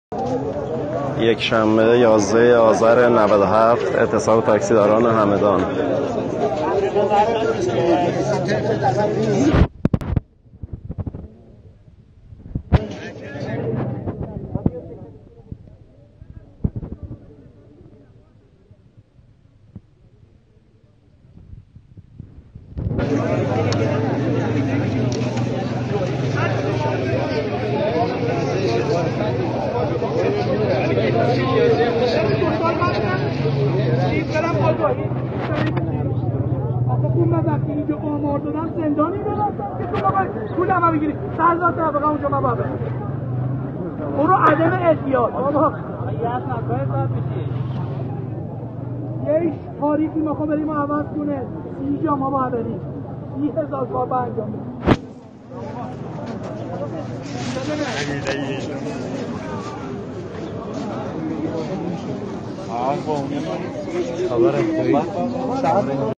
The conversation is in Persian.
یک شنبه 11 آذر 97 اعتصاب تاکسیداران همدان. وقتی اینجا آمار دادن زندانی دادن که تو پول همه بگیری سرزاد طبقه اونجا مبابه برو عدم احتیاط بابا یه تاریخی ما بریم و عوض کنه 30 جا ما باید بریم 30,000 کار با انجام خبر خوبی